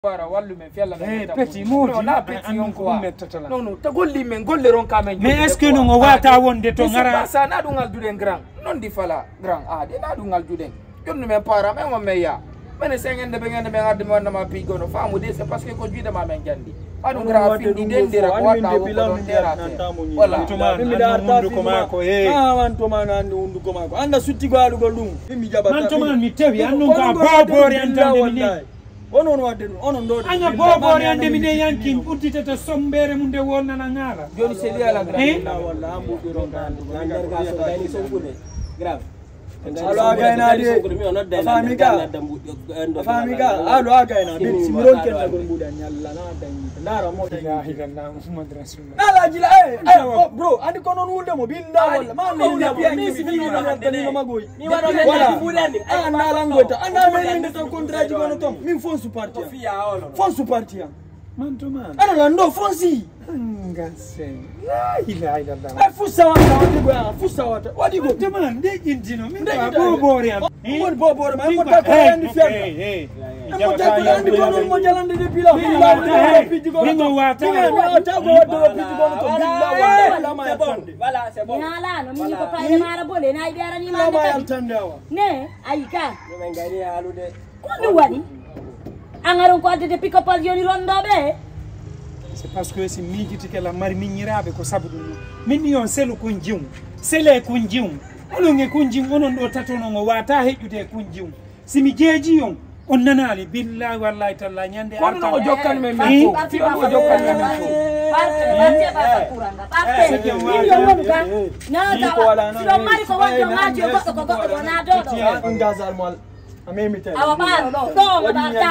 Para wallu men fialla men petit modi la petit on ko mettata non ta golli men golleron ka men mais est ce que no wata wonde to ngara sa na dungal duden grand non di fala grand de na dungal duden jonnu men para men mo meya men sengende be ngende men adde mon ma pi gono famu de c'est parce que ko juide ma men jandi adu gra fi di dendira ko wata ko don terate wala to man mundu ko mako man to man ande undu ko mako anda sutti go alu goldum mi jabata man to man mi tewi annu ka babore antande mi onon wadde onon do anya bobore ande mi ne yankin udditata sombere munde wonna na ngala joni seli ala grand walla ambude ron gandu nder ga so dani so gude grave alo agayna de famika alo agayna bi simiron kenna gon budan yalla na dan ndara mo ya hidanna muhammad rasulullah ala jila bro andi ko non wulde mo binda walla ma mi si mi na dan no magoy ni wado na bulani anda langota anda men to contrat ji gono tom min fon su parti fon su parti man to man ana lando fonsi ngase la ilaha illallah fusa wata wadi go to man de jintino min bobore am mon bobore ma mo ta ko andi fiam mo ta ko andi ko mo jalande de pila min wata ta go do piji gono to billahi ma bonde voilà c'est bon yala no mi ko payde mara bole na ibera ni ma ne ayika men gari alude ko ni wadi angaron ko adde pick up al yoni rondobe c'est parce que si mijiti ke la mari minyirabe ko sabudu min yon selu kunjum sele kunjum olonge kunjum onon do tatono ngo wata hejjude kunjum simi jeji yon on nanali billahi wallahi talla nyande ko no jokkal men mi fi on jokkal men parte kuranga parte yo wonka na da si do mari ko wonjo ngaji ko na do ngazal mal amemi tay awa baro do barta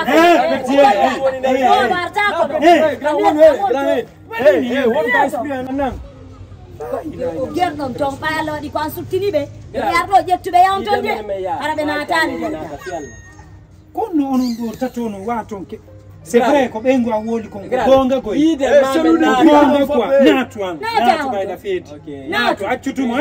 won ka experience nan gernon ton palo di consultini be yardo jettube yawtonde arabe na tani kono onon do tatono watonke c'est vrai ko bengo awoli ko gonga ko ide gonga ko natu bayna feti natu accutumo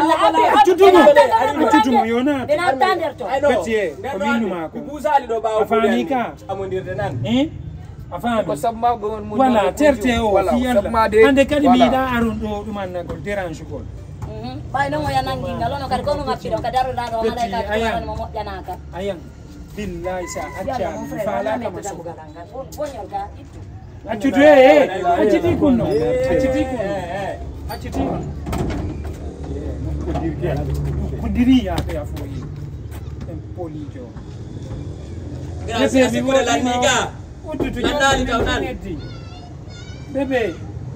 yona dena tanderto peti ko minu mako busali do bawo afanika amondirde nan afami ko sabma gon mo wala terte o yalla ande kadi mi da aron do dum an ko dérange ko bay no ya nangi ngalono kadi ko no ngapiro kadaro da do mala ka ko mo janaka ayan billahi sa acca fala kama so accutu acciti kunno acciti ko diri ya be afoyi en polijo gracias por la amiga nandali tawnan bebe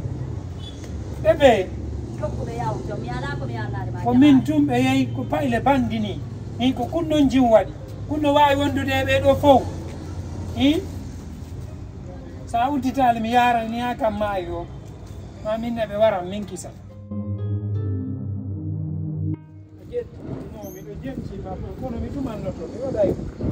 ko min tum e yai ko payle bandini en ko kunnon jim wadi kunno wawi wondude be do fow sa udditali mi yara ni aka mayo ma minne be wara min kisa no mi do jemci ma kono mi tumanno to mi waday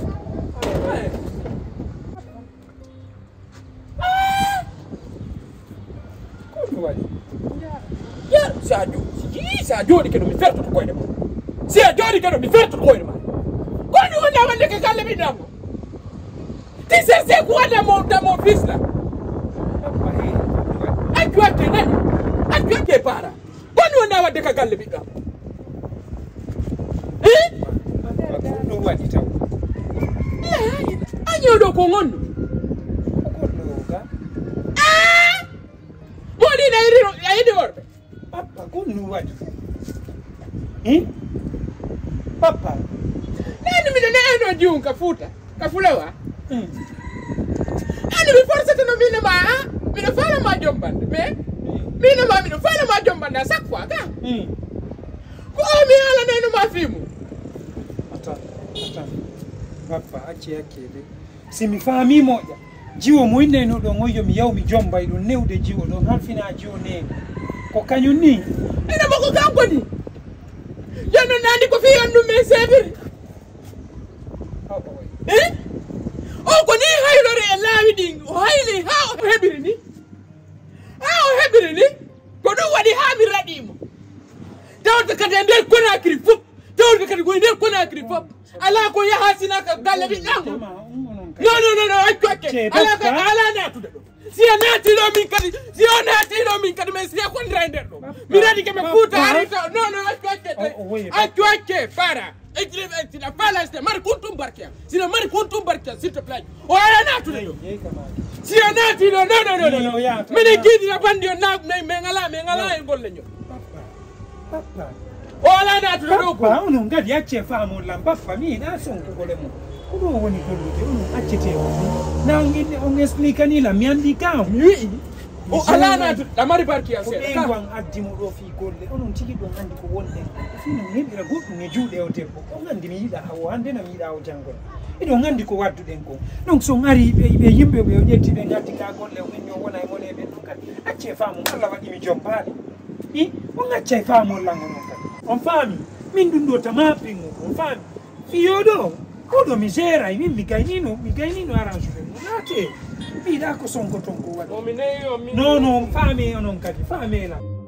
kono wadi ya sa jodi ke do mi ferto ko de si a jodi ke do mi ferto ko de kwani wala wale ke kale bidango tisese kuona mo fisla ajua ke nani ajua ke para kwani wala wale ke kale bidango no wadi taw anyodo ko ngondo bodi na iri worbe papa ko no wadi papa nani mi eno jiun kafulawa ani mi forse to no mi no fala ma jombande me mi no fala ma jombande à chaque fois ka ko mi ala nenu ma fimu ata papa achi yake de si mi fami moja jiwo muinde no do ngoyo mi yaw mi jomba ido newde jiwo do halfina jiwo ne ko kanyuni ina bako kanko ni yano nandi ko fi yandu me sevir o ko ni haylore e lawidi o hayli ha o hebiri ni ko do wadi ha mi radimo tawta kade nder Conakry fop tawta kade go nder Conakry fop ala ko yahasina ka galle bi nango kadi no accoke ala natude ɗo si a naatiɗo min kadi si o naatiɗo min kadi mais si a kondira e nder ɗo mi radi ke ɓe fuuta harita non accoke para sina falasde mari kuntum barkeya sina mari kuntum barkeya s'il te plaît o ala natude ɗo si a naatiɗo non minen kiidina bandi o me ngala e golle ño papa o ala natude ɗo papa onon kadi acce faamollam papa mi yiɗa sonkugole mum ko ɗum woni gollude onon accete na on explique ni la mi andi kam mi wi'i o ala natude ɗamari barkeya seeɗa ɓeywan addimo ɗo fi golle onon tigi ɗon andi ko wonɗe fino mi heɓira goɗɗum e juuɗe o debbo on andi mi yiɗa o hande na mi yiɗa o janngol eɗon andi ko wadduɗen ko donc so ari ɓe yimɓe ɓe o ƴetti ɓe gaddi ka golle o ɓenni o wona e mone ɓen ɗum kadi acce faamum Allah waɗimi jompaɗe i on acca e faamollango noon kadi on faami min ɗum ɗo tama pingo on faami fiyoɗo oɗo mi géray min mi gaynino arrange ɓe mo naate mbiɗa ko sonko ton ko waɗi non faame onon kadi faamela